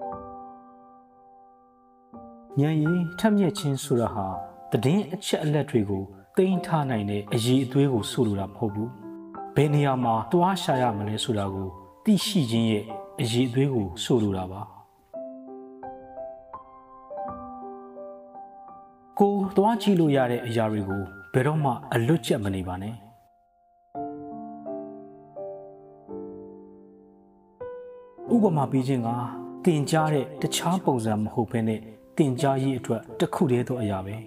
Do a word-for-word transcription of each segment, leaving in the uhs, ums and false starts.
ဉာဏ်ရည်ထက်မြက်ခြင်းဆိုတာဟာတည်င်းအချက်အလက်တွေကိုသိမ်းထားနိုင်တဲ့အရေးအသွေးကိုဆိုလိုတာမဟုတ်ဘူးဘယ်နေရာမှာတွားရှာရမလဲဆိုတာကိုသိရှိခြင်းရဲ့အရေးအသွေးကိုဆိုလိုတာပါကိုတွားကြည့်လို့ရတဲ့အရာတွေကိုဘယ်တော့မှအလွတ်ကျက်မနေပါနဲ့ဥပမာပေးခြင်းကတင်ကြားတဲ့တခြားပုံစံမဟုတ်ဘဲနဲ့တင်ကြားရေးအတွက်တစ်ခုတည်းသောအရာပဲ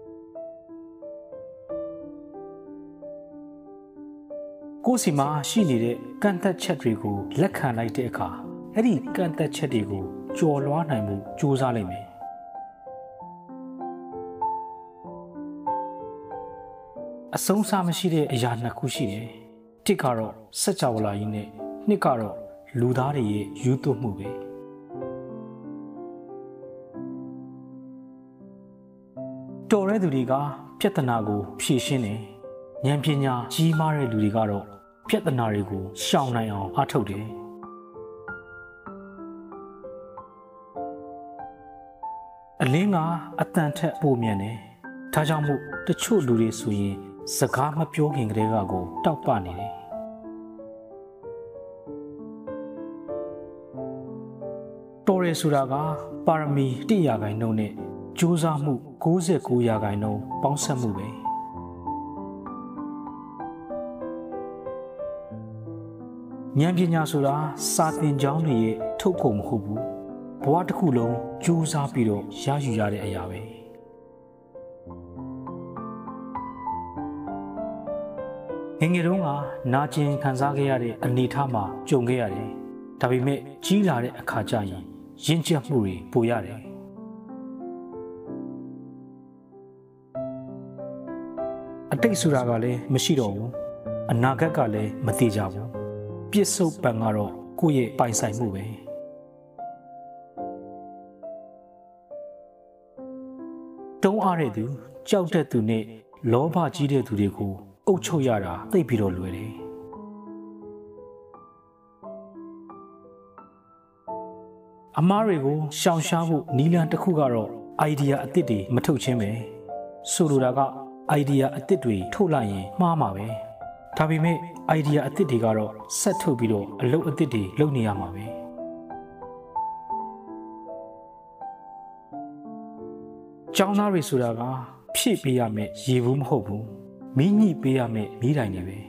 ကိုယ်စီမှာရှိနေတဲ့ကန့်သက်ချက်တွေကိုလက်ခံလိုက်တဲ့အခါအဲ့ဒီကန့်သက်ချက်တွေကိုကျော်လွှားနိုင်မှုကြိုးစားလိုက်မယ်အဆုံးအစမရှိတဲ့အရာနှစ်ခုရှိတယ်တစ်ကတော့စัจ java လာကြီးနဲ့နှစ်ကတော့လူသားတွေရဲ့ယူသွမှုပဲတော်တဲ့သူတွေကပြဿနာကိုဖြေရှင်းတယ်ဉာဏ်ပညာကြီးမားတဲ့လူတွေကတော့ပြဿနာတွေကိုရှောင်နိုင်အောင်အားထုတ်တယ်အလင်းကအတန်ထက်ပိုမြန်တယ်ဒါကြောင့်မို့တချို့လူတွေဆိုရင်စကားမပြောခင်ကတည်းကကိုတောက်ပနေတယ်တော်ရဲဆိုတာကပါရမီတစ်ရာခိုင်နှုန်းနဲ့ကြိုးစားမှု၉၉ရာခိုင်နှုန်းပေါင်းစပ်မှုပဲဉာဏ်ပညာဆိုတာစာသင်ကျောင်းတွေရဲ့ထုတ်ကုန်မဟုတ်ဘူးဘဝတစ်ခုလုံးကြိုးစားပြီးတော့ရယူရတဲ့အရာပဲငယ်ငယ်တုန်းကနာကျင်ခံစားခဲ့ရတဲ့အနေအထားမှာကြုံခဲ့ရတယ်ဒါပေမဲ့ကြီးလာတဲ့အခါကျရင်ရင့်ကျက်မှုတွေပိုရတယ်အတိတ်ဆိုတာကလည်းမရှိတော့ဘူးအနာဂတ်ကလည်းမသိကြဘူးပြစ္ဆုတ်ပံကတော့ကိုယ့်ရဲ့ပိုင်ဆိုင်မှုပဲတုံးအားတဲ့သူကြောက်တဲ့သူနဲ့လောဘကြီးတဲ့သူတွေကိုအုပ်ချုပ်ရတာသိပ်ပြီးတော့လွယ်တယ်အမားတွေကိုရှောင်ရှားဖို့နီလန်တစ်ခုကတော့ idea အသစ်တွေမထုတ်ခြင်းပဲဆိုလိုတာက idea အသစ်တွေထုတ်လိုက်ရင်မှားမှာပဲဒါပေမဲ့ idea အသစ်တွေကတော့ဆက်ထုတ်ပြီးတော့အလုပ်အသစ်တွေလုပ်နေရမှာပဲကျောင်းသားတွေဆိုတာကဖြည့်ပေးရမယ်ရေဘူးမဟုတ်ဘူးမီးညှိပေးရမယ်မီးတိုင်တွေပဲ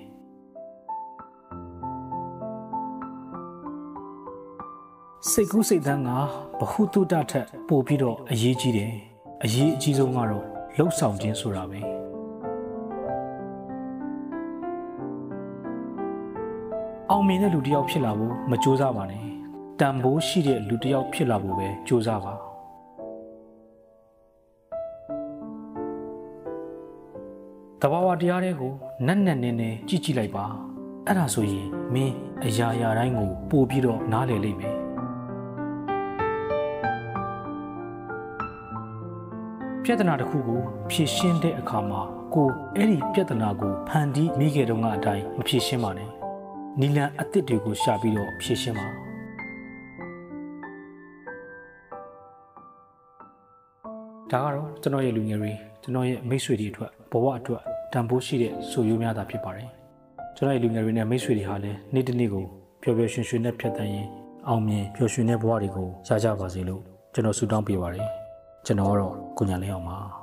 စိတ်ကူးစိတ်သန်းကဘ ഹു တုတထက်ပို့ပြီးတော့အရေးကြီးတယ်အရေးအကြီးဆုံးကတော့လှုပ်ဆောင်ခြင်းဆိုတာပဲအောင်မြင်တဲ့လူတစ်ယောက်ဖြစ်လာဖို့မကြိုးစားပါနဲ့တန်ဖိုးရှိတဲ့လူတစ်ယောက်ဖြစ်လာဖို့ပဲကြိုးစားပါတဘာဝတရားတွေကိုနက်နက်နဲနဲကြည့်ကြည့်လိုက်ပါအဲ့ဒါဆိုရင်မင်းအရာရာတိုင်းကိုပို့ပြီးတော့နားလည်လိမ့်မယ်ပြဿနာတစ်ခုကိုဖြေရှင်းတဲ့အခါမှာကိုအဲ့ဒီပြဿနာကိုဖန်တီးမိခဲ့တော့ကအတိုင်းမဖြေရှင်းပါနဲ့နီလန်အသစ်တွေကိုရှာပြီးတော့ဖြေရှင်းပါဒါကတော့ကျွန်တော်ရဲ့လူငယ်တွေကျွန်တော်ရဲ့မိတ်ဆွေတွေအတွက်ဘဝအတွက်တန်ဖိုးရှိတဲ့ဆိုရိုးများတာဖြစ်ပါတယ်ကျွန်တော်ရဲ့လူငယ်တွေနဲ့မိတ်ဆွေတွေဟာလည်းနေ့တစ်နေ့ကိုပျော်ပျော်ရွှင်ရွှင်နဲ့ဖြတ်သန်းရင်အောင်မြင်ပျော်ရွှင်တဲ့ဘဝတွေကိုရကြပါစေလို့ကျွန်တော်ဆုတောင်းပေးပါတယ်ကျွန်တော်ကတော့ကိုညာလင်းအောင်ပါ